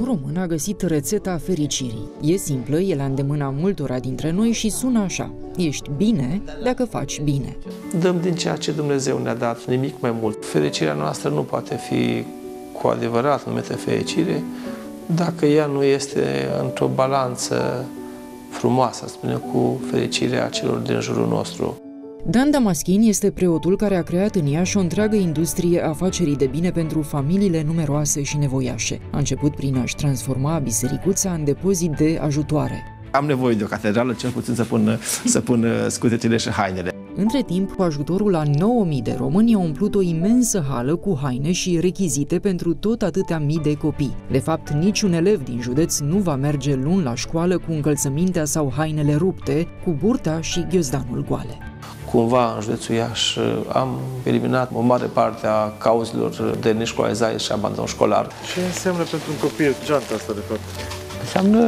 român a găsit rețeta fericirii. E simplă, e la îndemâna multora dintre noi și sună așa: ești bine dacă faci bine. Dăm din ceea ce Dumnezeu ne-a dat, nimic mai mult. Fericirea noastră nu poate fi cu adevărat numită fericire dacă ea nu este într-o balanță frumoasă, spunem, cu fericirea celor din jurul nostru. Dan Damaschin este preotul care a creat în Iași o întreagă industrie a afacerii de bine pentru familiile numeroase și nevoiașe. A început prin a-și transforma bisericuța în depozit de ajutoare. Am nevoie de o catedrală, cel puțin să pun scutecele și hainele. Între timp, cu ajutorul a 9.000 de români, a umplut o imensă hală cu haine și rechizite pentru tot atâtea mii de copii. De fapt, niciun elev din județ nu va merge luni la școală cu încălțămintea sau hainele rupte, cu burta și ghiozdanul goale. Cumva, în județul Iași, am eliminat o mare parte a cauzelor de neșcolarizare și abandon școlar. Ce înseamnă pentru un copil geanta asta, de fapt? Înseamnă,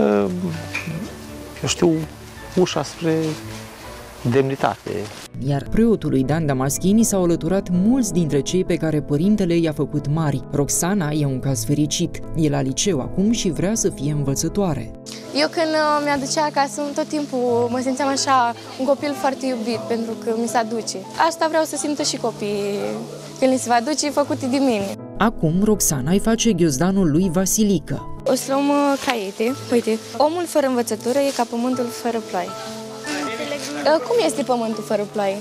eu știu, ușa spre demnitate. Iar preotului Dan Damaschin s-au alăturat mulți dintre cei pe care părintele i-a făcut mari. Roxana e un caz fericit. E la liceu acum și vrea să fie învățătoare. Eu când mi-aducea acasă, tot timpul mă simțeam așa un copil foarte iubit, pentru că mi se aduce. Asta vreau să simtă și copiii când li se va aduce, făcute de mine. Acum Roxana îi face ghiozdanul lui Vasilică. O să luăm caiete. Uite, omul fără învățătură e ca pământul fără ploaie. Cum este pământul fără ploaie?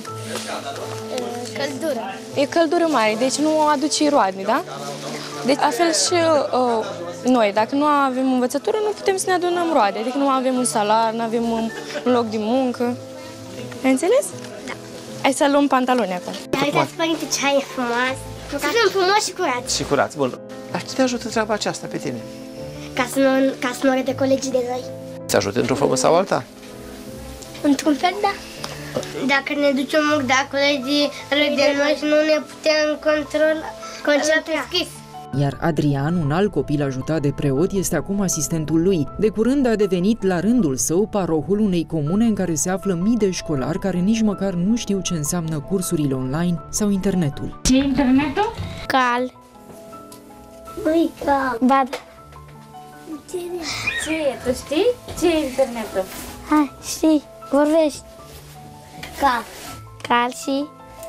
Căldură. E căldură mare, deci nu aduce roade, da? Deci, la fel și noi, dacă nu avem învățătură, nu putem să ne adunăm roade. Adică nu avem un salar, nu avem un loc de muncă. Ai înțeles? Da. Hai să luăm pantaloni acum. Uitați, părinte, ce hai frumos. Să fim frumoși și curați. Și curați, bun. Dar ce te ajută treaba aceasta pe tine? Ca să nu arăte colegii de noi. Te ajută într-o formă sau alta? Într-un fel, da. Dacă ne ducem munc de colegii râd de noi și nu ne putem concentra. Iar Adrian, un alt copil ajutat de preot, este acum asistentul lui. De curând a devenit la rândul său parohul unei comune în care se află mii de școlari care nici măcar nu știu ce înseamnă cursurile online sau internetul. Ce e internetul? Cal. Băi, cal. Bad. Ce e? Tu știi? Ce e internetul? Hai, știi, vorbești. Cal. Cal și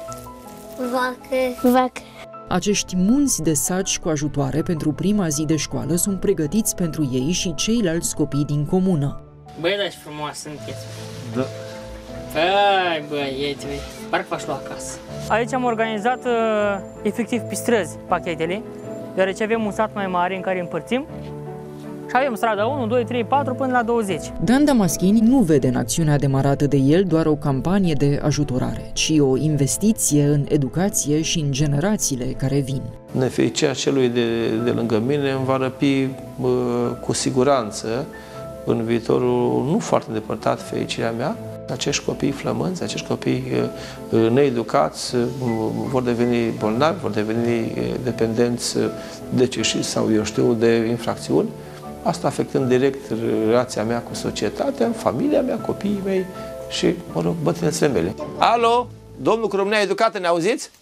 vacă. Vacă. Acești munți de saci cu ajutoare pentru prima zi de școală sunt pregătiți pentru ei și ceilalți copii din comună. Băi, dar și frumoasă sunteți. Da. Hai, băieți, parcă v-aș lua acasă. Aici am organizat efectiv pe străzi pachetele, deoarece avem un sat mai mare în care împărțim. Și avem strada 1, 2, 3, 4 până la 20. Dan Damaschin nu vede în acțiunea demarată de el doar o campanie de ajutorare, ci o investiție în educație și în generațiile care vin. Nefericirea celui de lângă mine îmi va răpi cu siguranță în viitorul nu foarte îndepărtat fericirea mea. Acești copii flămânzi, acești copii needucați vor deveni bolnavi, vor deveni dependenți deceșiți sau, eu știu, de infracțiuni. Asta afectând direct relația mea cu societatea, familia mea, copiii mei și, mă rog, bătrânețele mele. Alo? Domnul Crumnea Educată, ne auziți?